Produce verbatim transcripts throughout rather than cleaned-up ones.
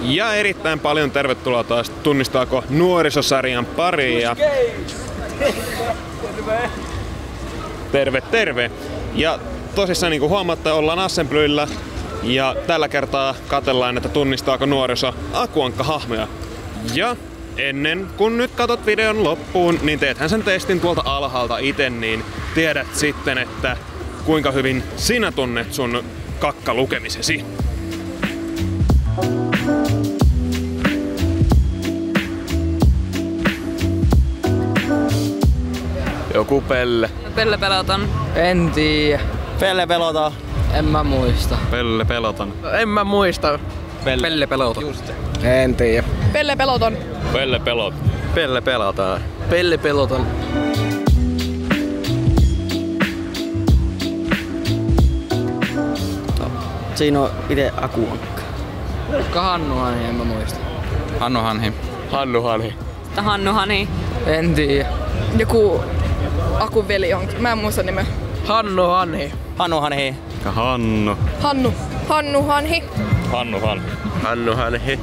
Ja erittäin paljon tervetuloa taas Tunnistaako nuorisosarjan pariin. Ja... Terve, terve! Ja tosissaan niin kuin huomaatte, ollaan Assemblyllä ja tällä kertaa katsellaan, että tunnistaako nuoriso Aku-Ankka-hahmoja. Ja ennen kun nyt katot videon loppuun, niin teethän sen testin tuolta alhaalta ite, niin tiedät sitten, että kuinka hyvin sinä tunnet sun kakkalukemisesi. Joku Pelle. Pelle Peloton. En tiedä. Pelle Peloton. En mä muista. Pelle Peloton. En mä muista. Pelle, Pelle Peloton. Just. En tiedä. Pelle Peloton. Pelle Pelot. Pelle Peloton. Pelle Peloton. Siinä on ite Aku-Ankka. Hannu Hanhi, en mä muista. Hannu Hanhi. Hannu Hanhi. Hannu Hanhi. En tiedä. Joku Akun veli on. Mä en muista nimeä. Hannu Hanhi. Hannu Hanhi. Hannu. Hannu. Hannu Hanhi. Hannu Hanhi. Hannu Hanhi.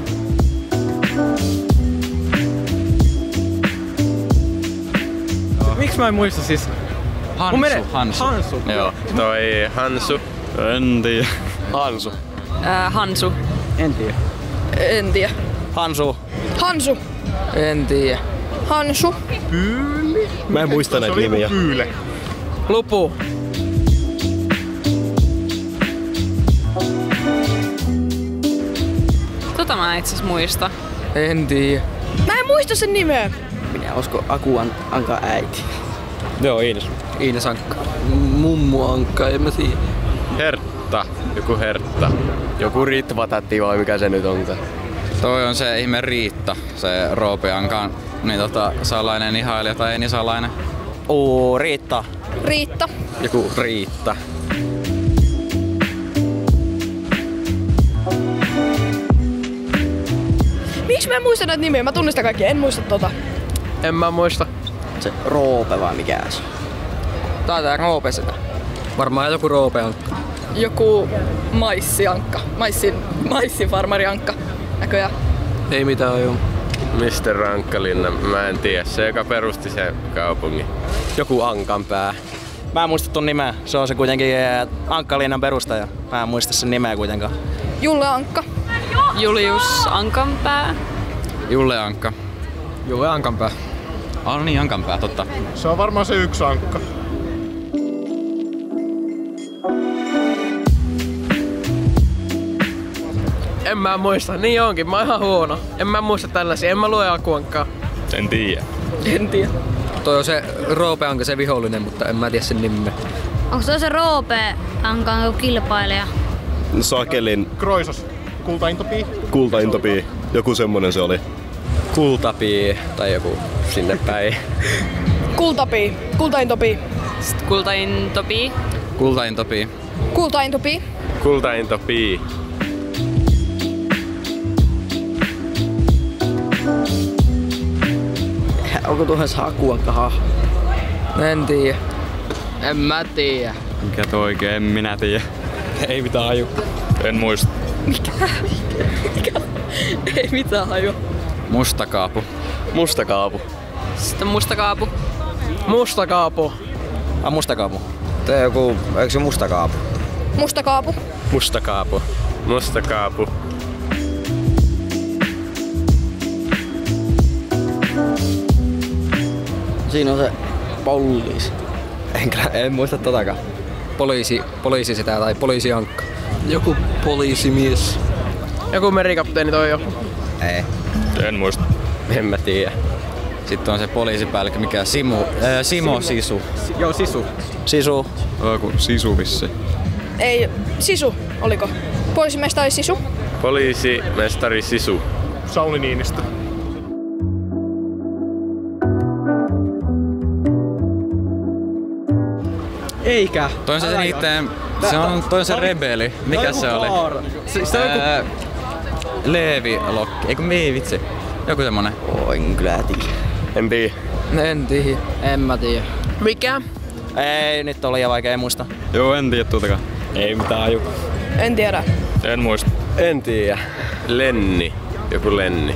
Miksi mä en muista siis? Hansu. Mene... Hansu. Hansu. Joo. Toi Hansu. En tiedä. Hansu. Äh, Hansu. En tiedä. En tiedä. Hansu. Hansu. En tiedä. Hansu. Mä en muista näitä nimiä. Pyyle. Lupu. Tota mä itse asiassa muista. En tiedä. Mä en muista sen nimeä. Minä olisiko Aku-Ankan äiti. Joo, Iines. Iines Ankka. Mummu Ankka, en mä tiedä. Hertta. Joku Hertta. Joku Ritva-täti vai mikä se nyt onkaan. Toi on se ihme Riitta, se Roope Ankan niin tota, salainen ihailija tai ei niin salainen. Oo, Riitta. Riitta. Joku Riitta. Miksi mä en muista näitä nimiä? Mä tunnistan kaikkia, en muista tota. En mä muista. Se Roope vai mikä se? Tää tää Roope sitä. Varmaan joku Roope Ankka. Joku maissiankka. Maissin, maissifarmariankka. Näköjään. Ei mitään ajua. mister Rankkalinna, mä en tiedä. Se, joka perusti sen kaupungin. Joku Ankanpää. Mä en muista ton nimeä. Se on se kuitenkin Ankkalinnan perustaja. Mä en muista sen nimeä kuitenkaan. Julle Ankka. Julius Ankanpää. Julle Ankka. Julle Ankanpää. Ah, no niin, Ankanpää, totta. Se on varmaan se yksi ankka. En mä muista. Niin onkin. Mä oon ihan huono. En mä muista tällaisia. En mä lue Aku-Ankkaa. En tiedä. En tiedä. Toi on se Roope Anka, se vihollinen, mutta en mä tiedä sen nimeä. Onko toi se Roope Ankan joku kilpailija? Sakelin Kroisos. Kultaintopii. kultaintopii. Joku semmonen se oli. Kultapii tai joku sinne päin. Kultapii. Kultaintopii. Sitten Kultaintopii. Kultaintopii. Kultaintopii. Kultaintopii. Onko tuohon se Aku-Ankka hahmo? En tiedä. En mä tiedä. Mikä toi oikein, en minä tiedä. Ei mitään haju. En muista. Ei mitään hajua. Mustakaapu. Mustakaapu. Sitten mustakaapu. Mustakaapu. Ah, Mustakaapu. Tää joku, eikö se Mustakaapu? Mustakaapu. Mustakaapu. Mustakaapu. Siinä on se poliisi. En, en muista totakaan. Poliisi, poliisi sitä tai poliisi Ankka. Joku poliisimies. Joku merikapteeni toi jo. Ei. En muista. En mä tiedä. Sitten on se poliisipäällikkö, mikä Simo, ää, Simo Sisu. Joo, Sisu. Sisu. Joku Sisu vissi. Ei, Sisu, oliko? Poliisimestari Sisu. Poliisimestari Sisu. Sauli Niinistö. Eikä. Toi on se, se niitten, se on, toi on se rebeli. Mikä se oli? Se, se on joku... Ää, Leevi Lokki. Eikö mii vitsi? Joku semmonen. Oh, en kyllä tiedä. En tiedä. En tiedä. En mä tiedä. Mikä? Ei, nyt oli liian vaikea muista. Joo, en tiedä tuutakaan. Ei mitään aju. En tiedä. En muista. En tiedä. Lenni. Joku Lenni.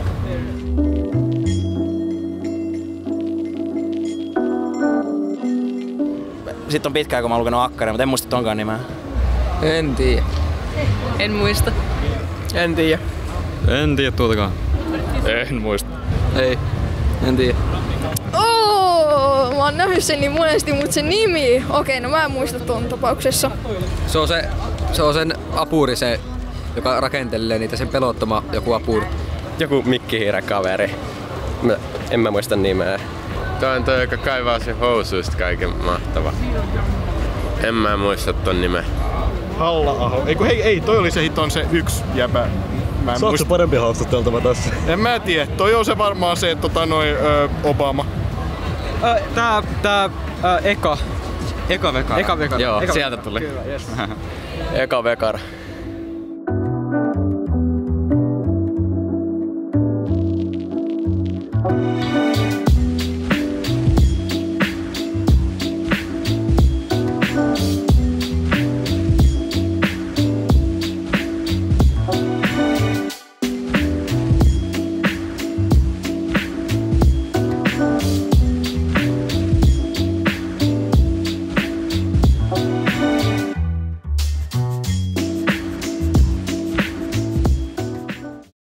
Sitten on pitkään, kun mä oon lukenut Akkari, mutta en muista tonkaan nimeä. En tiedä. En muista. En tiedä. En tiedä tuotakaan. En muista. Ei. En tiedä. Oh, mä oon nähnyt sen niin monesti, mutta se nimi... Okei, no mä en muista tuon tapauksessa. Se on se, se on sen apuri se, joka rakentelee niitä, sen pelottoma joku apuri. Joku mikkihiiräkaveri. Mä, en mä muista nimeä. Toi on toi, joka kaivaa sen housuista kaiken mahtava. En mä muista ton nimeä. Halla-aho. Eiku hei, ei, toi oli se hiton se yksi jäbä. Mä en Saatko muist... parempi haastatteltava tässä? En mä tiedä. Toi on se varmaan se, tota noi ö, Obama. Ö, tää, tää, ö, Eka. Eka Vekara. Eka Vekara. Joo, Eka sieltä Vekara. tuli. Kyllä, yes. Eka Vekara.